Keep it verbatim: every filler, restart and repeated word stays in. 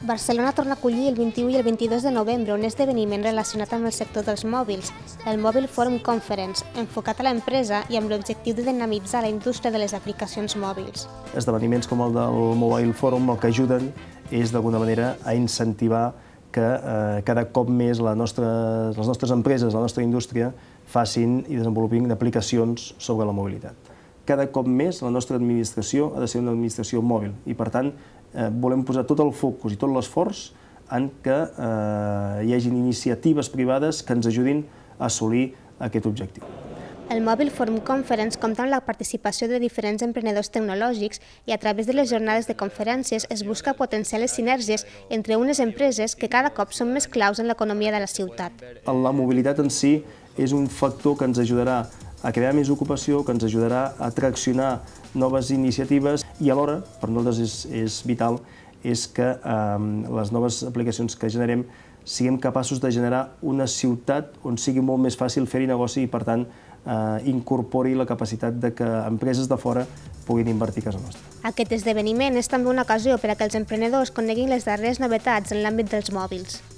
Barcelona torna a acollir el vint-i-u i el vint-i-dos de novembre un esdeveniment relacionat amb el sector dels mòbils, el Mobile Forum Conference, enfocat a l'empresa i amb l'objectiu de dinamitzar la indústria de les aplicacions mòbils. Esdeveniments com el del Mobile Forum el que ajuden és d'alguna manera a incentivar que eh, cada cop més la nostra, les nostres empreses, la nostra indústria, facin i desenvolupin aplicacions sobre la mobilitat. Cada cop més la nostra administració ha de ser una administració mòbil i, per tant, eh, volem posar tot el focus i tot l'esforç en que eh, hi hagin iniciatives privades que ens ajudin a assolir aquest objectiu. El Mobile Forum Conference compta amb la participació de diferents emprenedors tecnològics i a través de les jornades de conferències es busca potenciar les sinergies entre unes empreses que cada cop són més claus en l'economia de la ciutat. La mobilitat en si és un factor que ens ajudarà a crear més ocupació, que ens ajudarà a traccionar noves iniciatives i alhora, per nosaltres és, és vital, és que eh, les noves aplicacions que generem siguem capaços de generar una ciutat on sigui molt més fàcil fer-hi negoci i, per tant, eh, incorpori la capacitat de que empreses de fora puguin invertir a casa nostra. Aquest esdeveniment és també una ocasió per a que els emprenedors coneguin les darreres novetats en l'àmbit dels mòbils.